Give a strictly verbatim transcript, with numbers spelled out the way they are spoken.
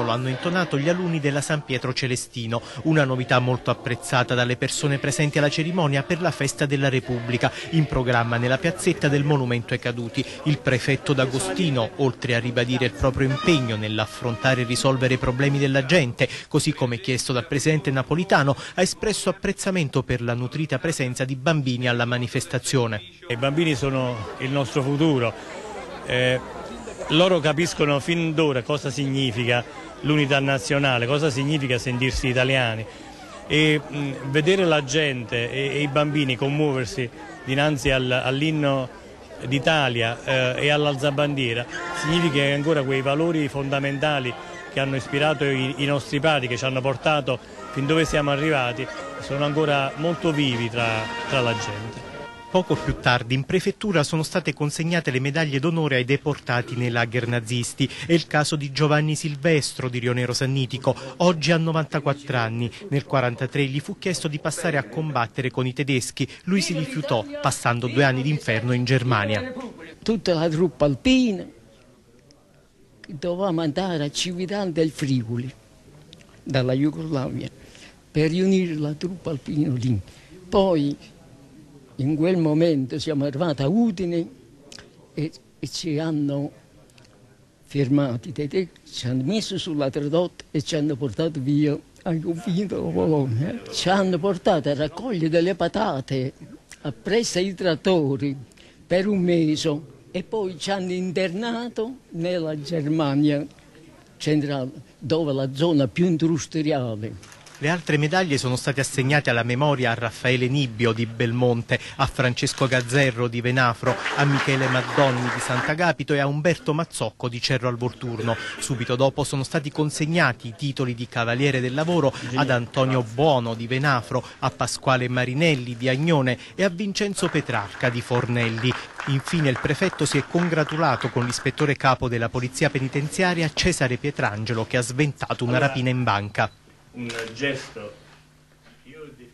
lo hanno intonato gli alunni della San Pietro Celestino, una novità molto apprezzata dalle persone presenti alla cerimonia per la festa della Repubblica, in programma nella piazzetta del Monumento ai Caduti. Il prefetto D'Agostino, oltre a ribadire il proprio impegno nell'affrontare e risolvere i problemi della gente, così come chiesto dal presidente Napolitano, ha espresso apprezzamento per la nutrita presenza di bambini alla manifestazione. I bambini sono il nostro futuro, eh, loro capiscono fin d'ora cosa significa l'unità nazionale, cosa significa sentirsi italiani e mh, vedere la gente e, e i bambini commuoversi dinanzi al, all'inno d'Italia eh, e all'alzabandiera significa che ancora quei valori fondamentali che hanno ispirato i, i nostri padri, che ci hanno portato fin dove siamo arrivati, sono ancora molto vivi tra, tra la gente. Poco più tardi in prefettura sono state consegnate le medaglie d'onore ai deportati nei lager nazisti. È il caso di Giovanni Silvestro di Rionero Sannitico, oggi ha novantaquattro anni. Nel millenovecentoquarantatré gli fu chiesto di passare a combattere con i tedeschi. Lui si rifiutò, passando due anni d'inferno in Germania. Tutta la truppa alpina che dovevamo andare a Cividale del Friuli, dalla Jugoslavia, per riunire la truppa alpina lì. Poi in quel momento siamo arrivati a Udine e, e ci hanno fermati, ci hanno messo sulla tradotta e ci hanno portato via ai confini della Polonia. Ci hanno portato a raccogliere delle patate appresso ai trattori per un mese e poi ci hanno internato nella Germania centrale, dove la zona più industriale. Le altre medaglie sono state assegnate alla memoria a Raffaele Nibbio di Belmonte, a Francesco Gazzerro di Venafro, a Michele Maddonni di Sant'Agapito e a Umberto Mazzocco di Cerro al Volturno. Subito dopo sono stati consegnati i titoli di Cavaliere del Lavoro ad Antonio Buono di Venafro, a Pasquale Marinelli di Agnone e a Vincenzo Petrarca di Fornelli. Infine il prefetto si è congratulato con l'ispettore capo della Polizia Penitenziaria Cesare Pietrangelo, che ha sventato una rapina in banca. Un gesto, io